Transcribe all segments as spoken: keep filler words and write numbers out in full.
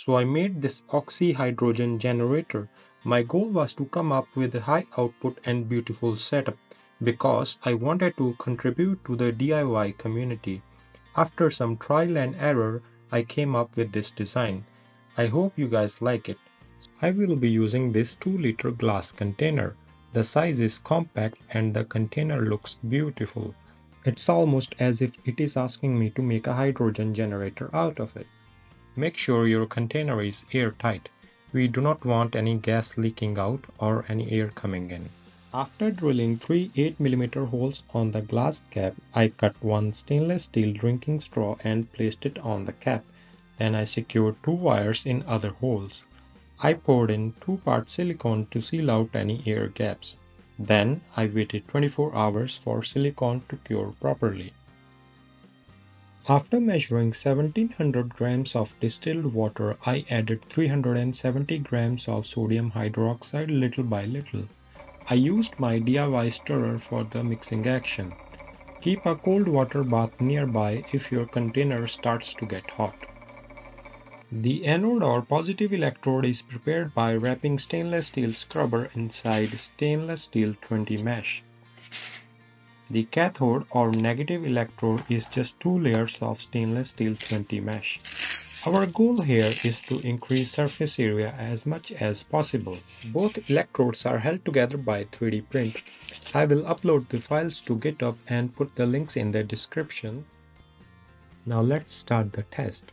So I made this oxyhydrogen generator. My goal was to come up with a high output and beautiful setup because I wanted to contribute to the D I Y community. After some trial and error, I came up with this design. I hope you guys like it. I will be using this two liter glass container. The size is compact and the container looks beautiful. It's almost as if it is asking me to make a hydrogen generator out of it. Make sure your container is airtight. We do not want any gas leaking out or any air coming in. After drilling three eight millimeter holes on the glass cap, I cut one stainless steel drinking straw and placed it on the cap. Then I secured two wires in other holes. I poured in two parts silicone to seal out any air gaps. Then I waited twenty-four hours for silicone to cure properly. After measuring seventeen hundred grams of distilled water, I added three hundred seventy grams of sodium hydroxide little by little. I used my D I Y stirrer for the mixing action. Keep a cold water bath nearby if your container starts to get hot. The anode or positive electrode is prepared by wrapping stainless steel scrubber inside stainless steel twenty mesh. The cathode or negative electrode is just two layers of stainless steel twenty mesh. Our goal here is to increase surface area as much as possible. Both electrodes are held together by three D print. I will upload the files to GitHub and put the links in the description. Now let's start the test.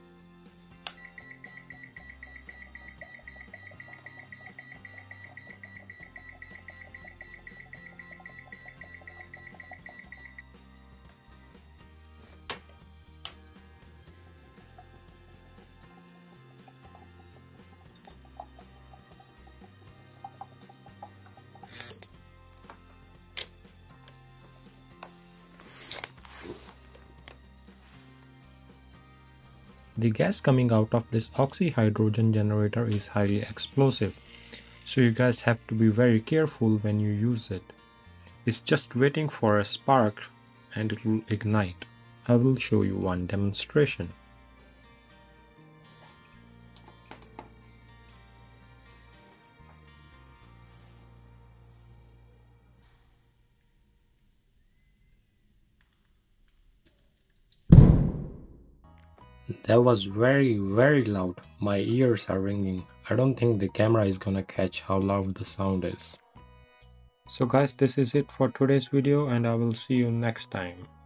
The gas coming out of this oxyhydrogen generator is highly explosive, so you guys have to be very careful when you use it. It's just waiting for a spark and it will ignite. I will show you one demonstration. That was very very loud. My ears are ringing. I don't think the camera is gonna catch how loud the sound is. So guys, this is it for today's video and I will see you next time.